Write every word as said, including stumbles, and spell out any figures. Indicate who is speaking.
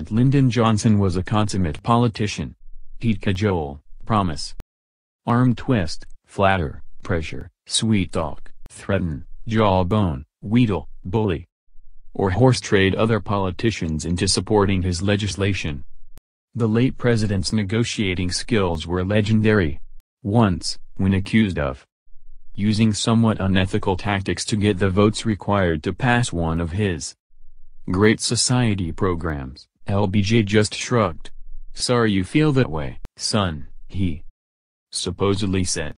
Speaker 1: President Lyndon Johnson was a consummate politician. He'd cajole, promise, arm twist, flatter, pressure, sweet-talk, threaten, jawbone, wheedle, bully, or horse-trade other politicians into supporting his legislation. The late president's negotiating skills were legendary. Once, when accused of using somewhat unethical tactics to get the votes required to pass one of his Great Society programs, L B J just shrugged. "Sorry you feel that way, son," he supposedly said.